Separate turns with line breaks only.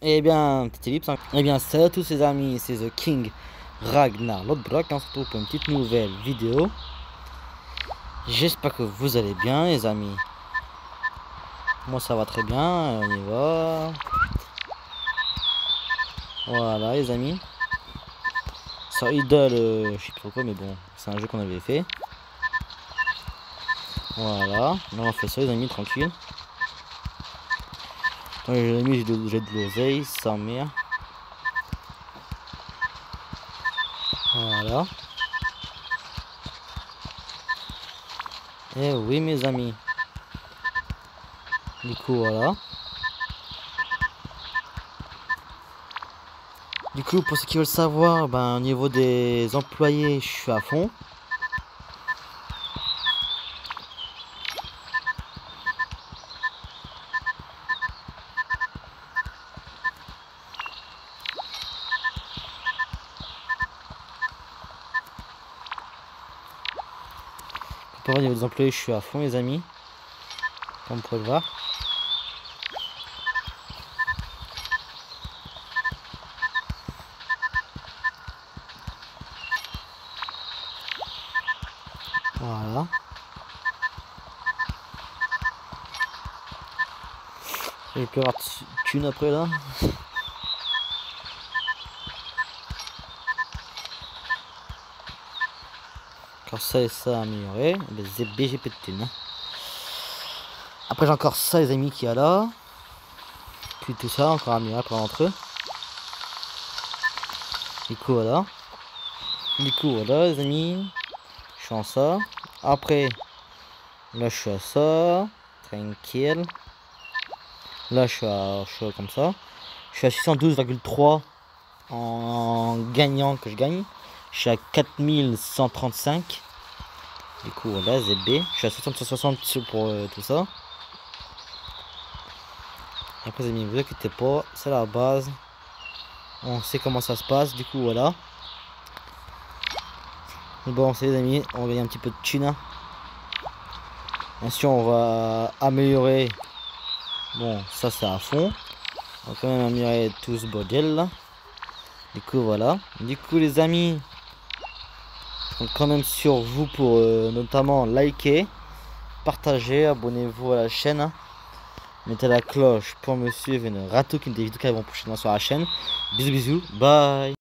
Et bien, petite ellipse. Et bien, salut à tous les amis, c'est The King Ragnar Lodbrok. On se retrouve pour une petite nouvelle vidéo. J'espère que vous allez bien, les amis. Moi, ça va très bien. On y va. Voilà, les amis. Sur Idle, je sais pas quoi, mais bon, c'est un jeu qu'on avait fait. Voilà. Là, on fait ça, les amis, tranquille. Les amis, j'ai de l'oseille, sa mère. Voilà. Et oui, mes amis. Du coup, voilà. Du coup, pour ceux qui veulent savoir, ben, au niveau des employés, je suis à fond. Pour au niveau des employés, je suis à fond, les amis. Comme vous pouvez le voir. Voilà. Je peux avoir thune après là. Encore ça et ça à améliorer. Les BGP de thune. Après j'ai encore ça les amis qui est là. Puis tout ça encore à améliorer après entre eux. Du coup voilà. Les amis. Je suis en ça. Après là je suis à ça. Tranquille. Là je suis comme ça. Je suis à 612,3 en gagnant que je gagne. Je suis à 4135. Du coup voilà ZB. Je suis à 760 pour tout ça. Après les amis, vous inquiétez pas, c'est la base. On sait comment ça se passe, du coup voilà. Bon c'est les amis, on va gagner un petit peu de thune. Ensuite on va améliorer. Bon ça c'est à fond. On va quand même améliorer tout ce bordel là. Du coup voilà. Du coup les amis, je compte quand même sur vous pour notamment liker, partager, abonnez-vous à la chaîne. Mettez la cloche pour me suivre et ne ratez aucune des vidéos qui vont prochainement sur la chaîne. Bisous bisous, bye.